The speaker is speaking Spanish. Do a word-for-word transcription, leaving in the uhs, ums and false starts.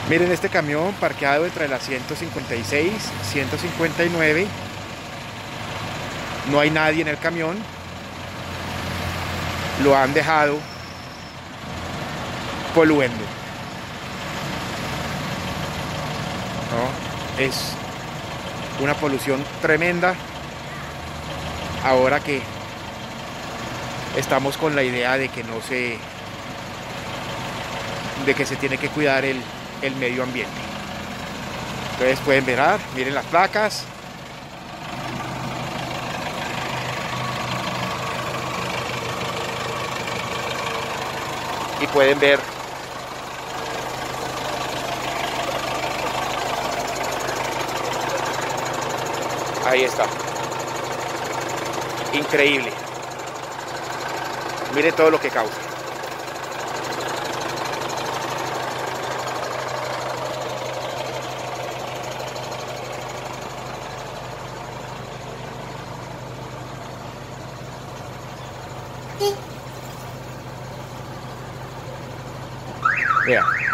Miren este camión parqueado entre la ciento cincuenta y seis, ciento cincuenta y nueve. No hay nadie en el camión. Lo han dejado poluendo, ¿no? Es una polución tremenda. Ahora que estamos con la idea de que no se, de que se tiene que cuidar el, el medio ambiente. Entonces pueden ver, ah, miren las placas. Y pueden ver ahí está. Increíble. Mire todo lo que causa. Vea.